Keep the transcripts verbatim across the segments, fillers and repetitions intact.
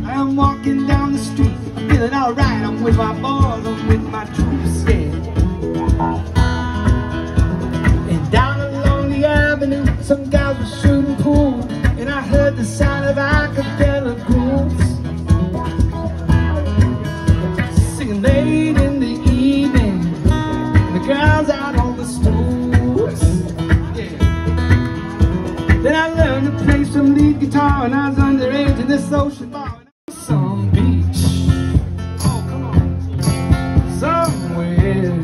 I'm walking down the street, I'm feeling alright. I'm with my boys, I'm with my troops, yeah. And down along the avenue, some guys were shooting pool, and I heard the sound of acapella groups singing late in the evening. The girls out on the stools, yeah. Then I learned to play some lead guitar, and I was underage in this social bar. Some beach, oh come on, somewhere.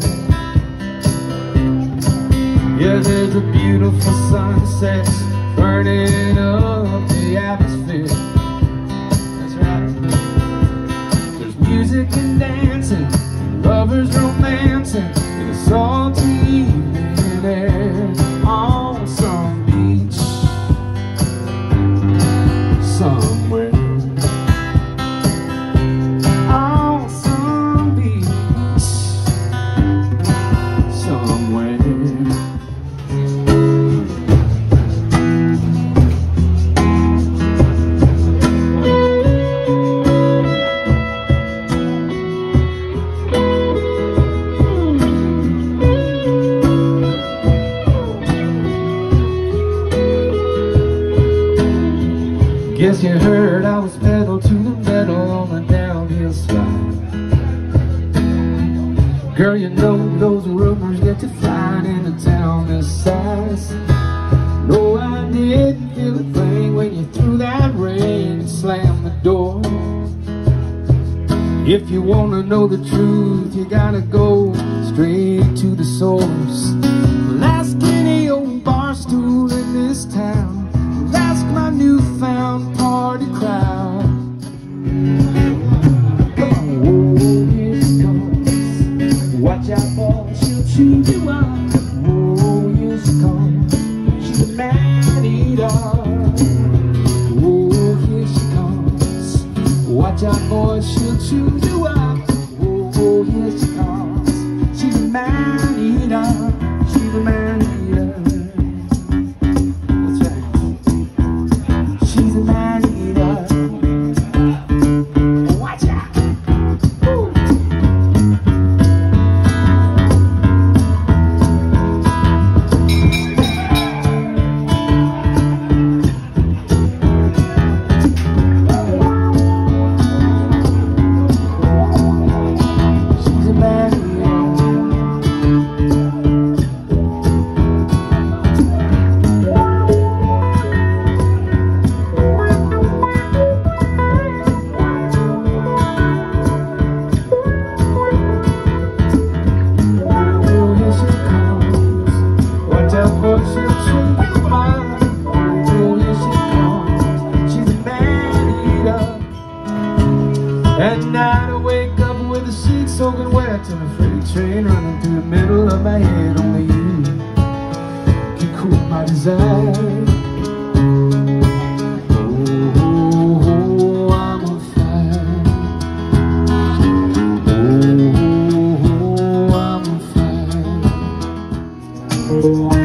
Yeah, there's a beautiful sunset burning up the atmosphere. That's right. There's music and dancing, lovers romancing in a salty evening air on some beach somewhere. Guess you heard I was pedal to the metal on a downhill slide. Girl, you know those rumors get to flying in a town this size. No, I didn't feel a thing when you threw that rain and slammed the door. If you wanna know the truth, you gotta go straight to the source. Well, ask any old bar stool in this town. Ask my newfound party crowd. Come on, oh, here she comes. Watch out, boy, she'll chew you up. Oh, here she comes. She's a man-eater. Oh, here she comes. Watch out, boy, she'll chew you up. Oh, here she comes. She's a man-eater. She's a man-eater. At night I wake up with the sheets soaking wet and a freight train running through the middle of my head. Only you can cool my desire. Oh, oh, oh, I'm on fire. Oh, oh, oh, I'm on fire.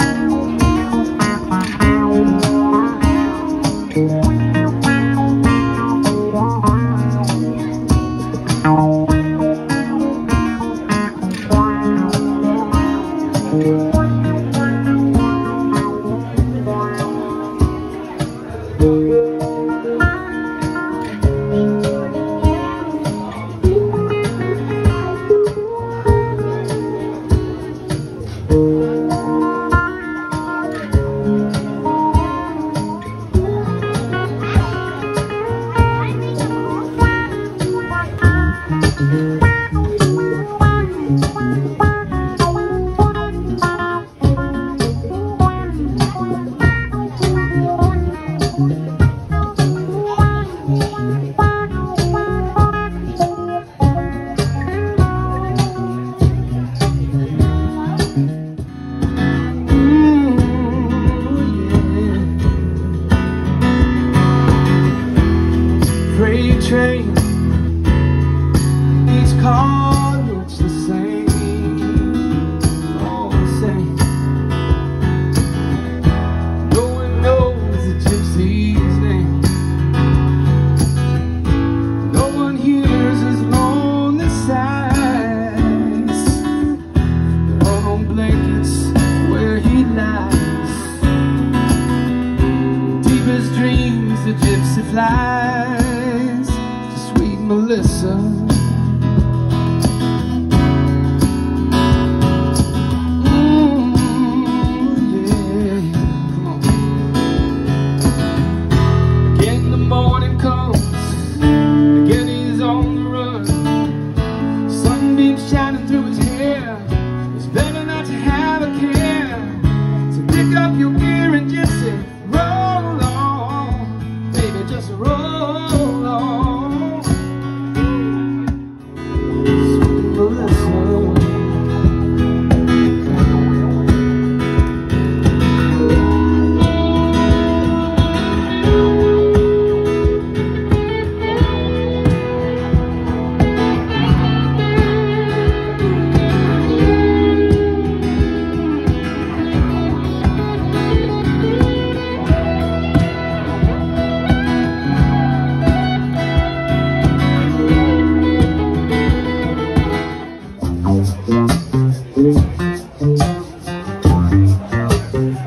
Freight train, each car looks the same, all the same. No one knows the gypsy's name.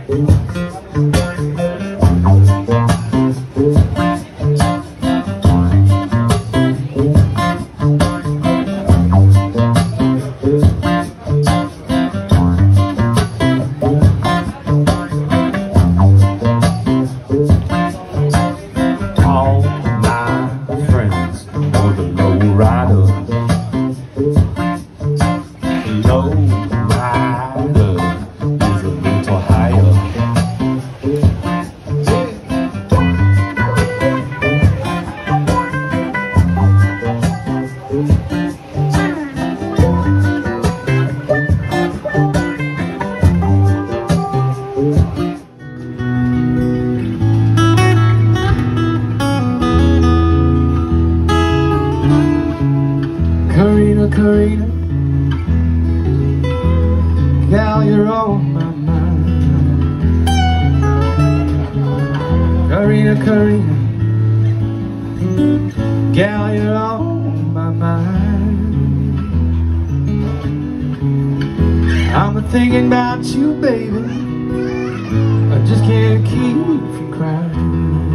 Karina, Karina, gal, you're on my mind. Karina, Karina, gal, you're on my mind. I'm a thinking about you, baby. I just can't keep from crying.